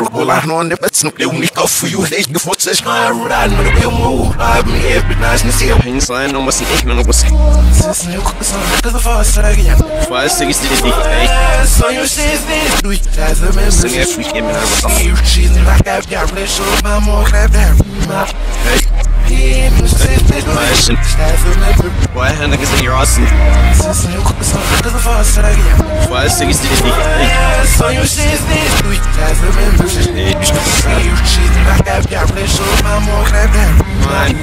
Rolar no nepets no deu nicht auf für you ich gefutzt ich ran mit dem Mo I'm here but nice to see you inside no was ich mir no was das new so das fast again fast ist die so you see this do it as a man so if we came out you she's like I've got flesh on my more crap there hey why hand is your awesome das new so das fast again fast ist die so you see this do it as a man you she's like I've got flesh on my more crap there man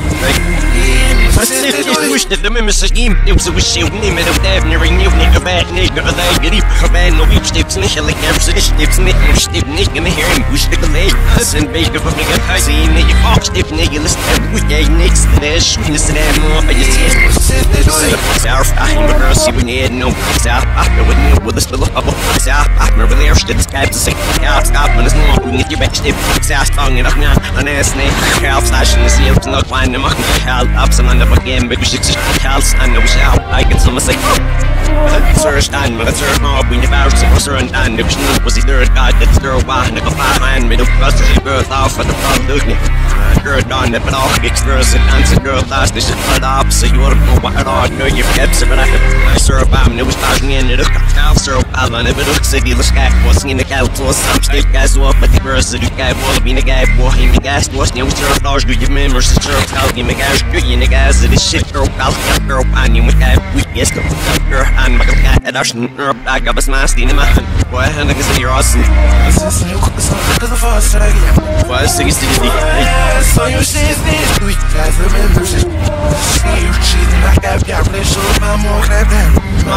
the Mrs. Game, it was a shield name of the never knew a bad nigger, a lady, a man, no beach tips, and like every stips, Nick, and hear him push the leg. Send Baker for me, I see Nick, Fox, tip, nigger, list, with a nicks, and there's shooting the more. I just see South, I'm a girl, see when you had no South, after with me with a little bubble. South, I'm a really arshed, it's got to say, stop when it's not doing it, you back step, South, tongue it up now, an ass snake, half slash in the seal, not finding the mountain, held up some under again, but we should Charles, I know shout, I get some say, Sir Stan, but it's her mob when you bounce, was her and Dan, if she was the third guy, that's their one, like a fireman, middle plus, the girl off at the front, looking. Girl done it, but all gigs girls and dance and girl last, this is cut up, so you ought to know what I know you've kept, but I serve I'm it was passing in, it looked out, sir, I'm on it, but look, city, look, guy, was in the council, some stiff guys off, but the girls, the guy, will be the guy, boy, him, the gas, was new, sir, large, do you remember, sir, I'll give me guys, do you, the guys, this shit, girl, I'll get girl, and you with guy, we yes, girl, and my cat, and I shouldn't, back up a smash, in the man, boy, and I can say you're awesome. This is new, because of us, why, 60 so you see this, we guys remember this. You cheating like I've got flesh on my more crap there.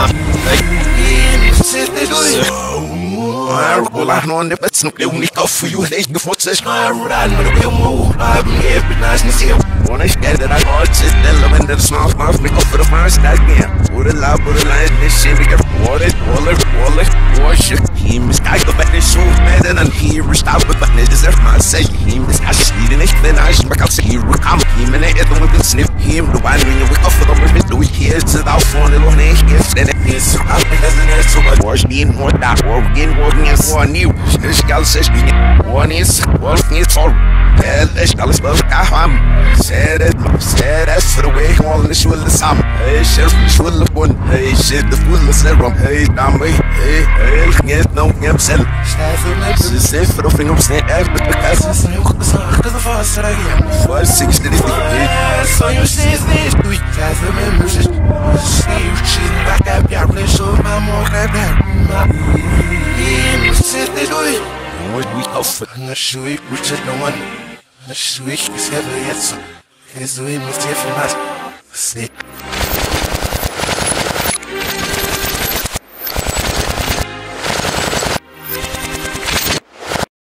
Rolar no nepets no deu nicht auf für you ich gefutzt ich ran mit dem Mo I'm here but nice to see you when I scared that I got it the when the small mouth me off for the first again for the love for the line this shit we got wallet wash him is guy go back this so better than he restart but it is there my say him is I see the next then I should back out say he will come him and it when we sniff him the one when you wake up for the bit do we hear to the phone the one he gets then it is up because it is so much wash being more that or again working as one new this gal says one is working it for Eles alles beim said it for the way all the shul the sam hey shit shul the one hey shit the full the serum hey damn hey get no himself this is safe for the finger say after because it's new because of us right here for 60 so you see this we guys remember this see you cheating like I've got flesh on my more crap there sit this way what we offer na shui which no one na shui is ever yet so is we must have for us